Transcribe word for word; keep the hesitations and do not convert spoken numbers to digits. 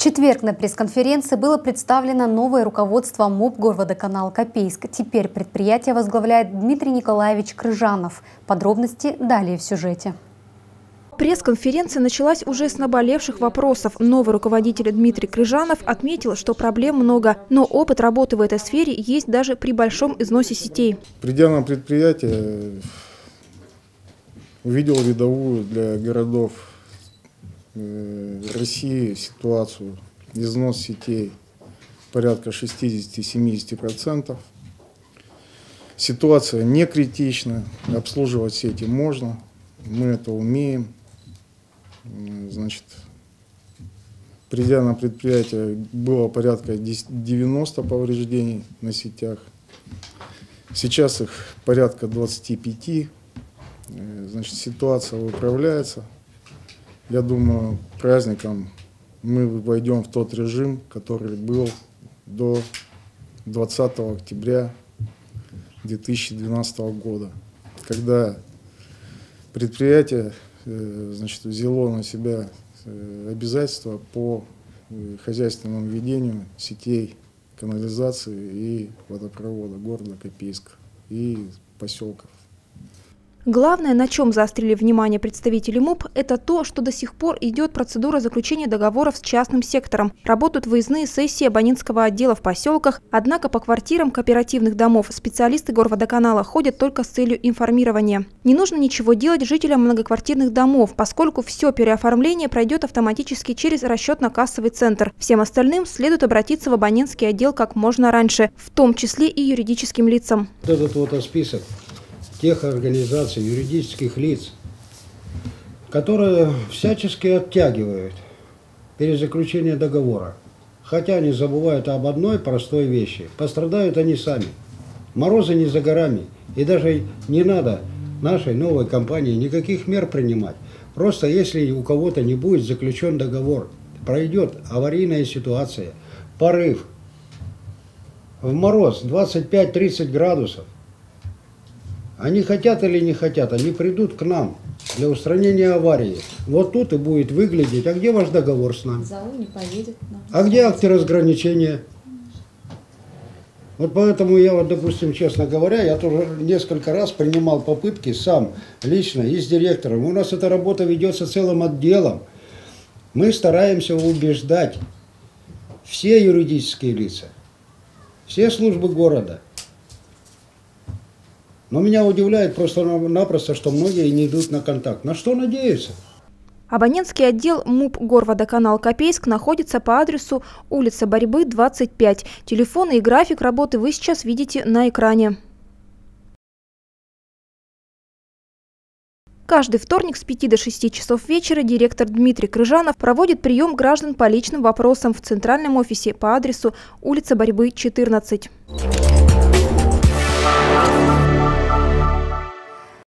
четверг на пресс-конференции было представлено новое руководство МУП Горводоканал Копейск. Теперь предприятие возглавляет Дмитрий Николаевич Крыжанов. Подробности далее в сюжете. Пресс-конференция началась уже с наболевших вопросов. Новый руководитель Дмитрий Крыжанов отметил, что проблем много, но опыт работы в этой сфере есть даже при большом износе сетей. Придя на предприятие, увидел видовую для городов России ситуацию. Износ сетей порядка шестидесяти-семидесяти процентов. Ситуация не критична, обслуживать сети можно, мы это умеем. Значит, придя на предприятие, было порядка девяноста повреждений на сетях. Сейчас их порядка двадцати пяти. Значит, ситуация выправляется. Я думаю, праздником мы войдем в тот режим, который был до двадцатого октября две тысячи двенадцатого года, когда предприятие, значит, взяло на себя обязательства по хозяйственному ведению сетей канализации и водопровода города Копейска и поселков. Главное, на чем заострили внимание представители МУП, это то, что до сих пор идет процедура заключения договоров с частным сектором. Работают выездные сессии абонентского отдела в поселках, однако по квартирам кооперативных домов специалисты Горводоканала ходят только с целью информирования. Не нужно ничего делать жителям многоквартирных домов, поскольку все переоформление пройдет автоматически через расчетно-кассовый центр. Всем остальным следует обратиться в абонентский отдел как можно раньше, в том числе и юридическим лицам. Вот этот вот список тех организаций, юридических лиц, которые всячески оттягивают перезаключение договора. Хотя они забывают об одной простой вещи. Пострадают они сами. Морозы не за горами. И даже не надо нашей новой компании никаких мер принимать. Просто если у кого-то не будет заключен договор, пройдет аварийная ситуация, порыв, в мороз двадцать пять — тридцать градусов, они хотят или не хотят, они придут к нам для устранения аварии. Вот тут и будет выглядеть, а где ваш договор с нами? ЗАО не поедет. А где акты разграничения? Вот поэтому я, вот, допустим, честно говоря, я тоже несколько раз принимал попытки сам, лично и с директором. У нас эта работа ведется целым отделом. Мы стараемся убеждать все юридические лица, все службы города. Но меня удивляет просто-напросто, что многие не идут на контакт. На что надеются? Абонентский отдел МУП Горводоканал Копейск находится по адресу улица Борьбы, двадцать пять. Телефоны и график работы вы сейчас видите на экране. Каждый вторник с пяти до шести часов вечера директор Дмитрий Крыжанов проводит прием граждан по личным вопросам в центральном офисе по адресу улица Борьбы, четырнадцать.